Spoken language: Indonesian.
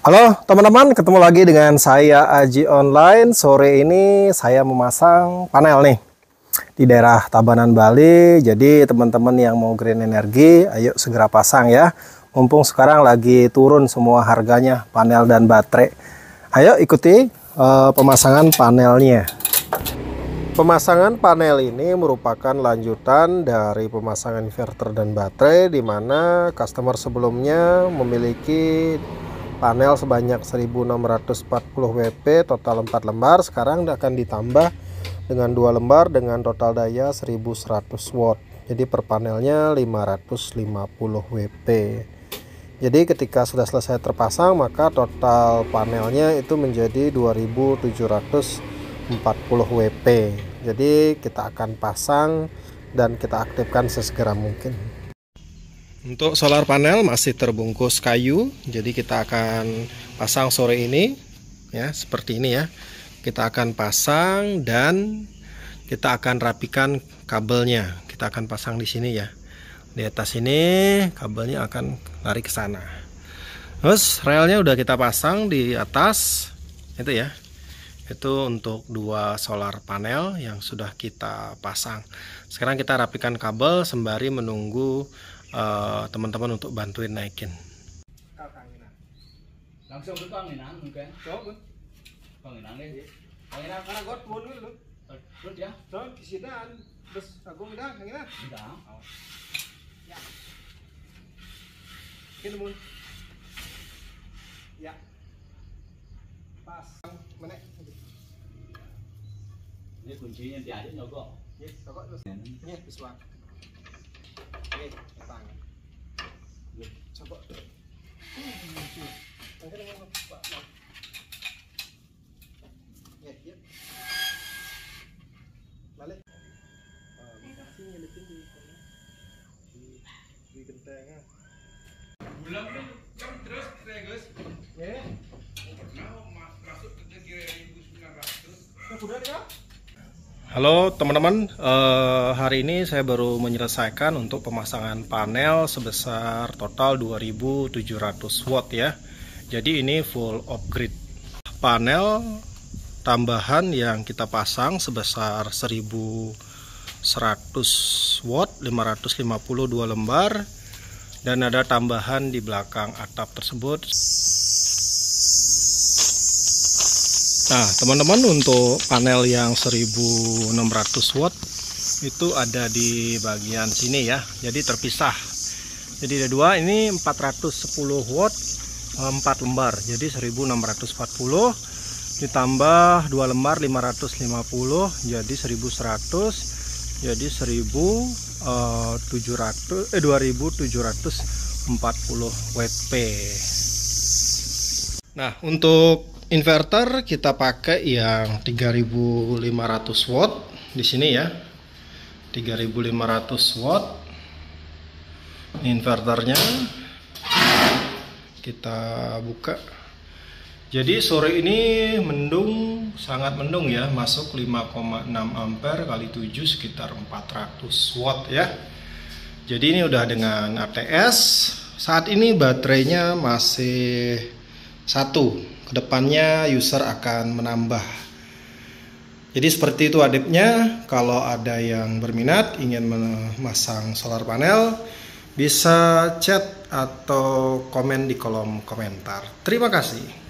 Halo teman-teman, ketemu lagi dengan saya Aji Online. Sore ini saya memasang panel nih di daerah Tabanan, Bali. Jadi teman-teman yang mau green energy, ayo segera pasang ya. Mumpung sekarang lagi turun semua harganya panel dan baterai. Ayo ikuti pemasangan panelnya. Pemasangan panel ini merupakan lanjutan dari pemasangan inverter dan baterai, di mana customer sebelumnya memiliki panel sebanyak 1640 WP total 4 lembar. Sekarang akan ditambah dengan 2 lembar dengan total daya 1100 watt. Jadi per panelnya 550 WP. Jadi ketika sudah selesai terpasang, maka total panelnya itu menjadi 2740 WP. Jadi kita akan pasang dan kita aktifkan sesegera mungkin. Untuk solar panel masih terbungkus kayu, jadi kita akan pasang sore ini ya, seperti ini ya. Kita akan pasang dan kita akan rapikan kabelnya. Kita akan pasang di sini ya. Di atas ini kabelnya akan lari ke sana. Terus relnya udah kita pasang di atas itu ya. Itu untuk 2 solar panel yang sudah kita pasang. Sekarang kita rapikan kabel sembari menunggu teman-teman untuk bantuin naikin. Langsung ke kanginan mungkin. Coba. Kanginan deh. Kanginan karena got pun dulu. Terus ya. Terus kisidan. Terus aku udah kanginan. Udah. Ya. Kini mun. Ya. Pas. Mana? Ini kuncinya di ada nyogok. Yes, nyogok terus. Nih, biswa. Oke, pasang. Coba. Ya. Balik. Makasih nyelipin di gentengnya. Bulan ini kan terus guys. Ya. Pernah masuk ke kira 1900. Sudah ya? Halo teman-teman, hari ini saya baru menyelesaikan untuk pemasangan panel sebesar total 2700 watt ya. Jadi ini full off-grid. Panel tambahan yang kita pasang sebesar 1100 watt, 552 lembar, dan ada tambahan di belakang atap tersebut. Nah teman-teman, untuk panel yang 1600 watt itu ada di bagian sini ya, jadi terpisah. Jadi ada 2, ini 410 watt 4 lembar, jadi 1640 ditambah 2 lembar 550 jadi 1100, jadi 2740 WP. Nah untuk inverter kita pakai yang 3500 watt di sini ya. 3500 watt. Ini inverternya. Kita buka. Jadi sore ini mendung, sangat mendung ya, masuk 5,6 ampere kali 7 sekitar 400 watt ya. Jadi ini udah dengan ATS. Saat ini baterainya masih 1. Kedepannya user akan menambah. Jadi seperti itu adepnya. Kalau ada yang berminat ingin memasang solar panel, bisa chat atau komen di kolom komentar. Terima kasih.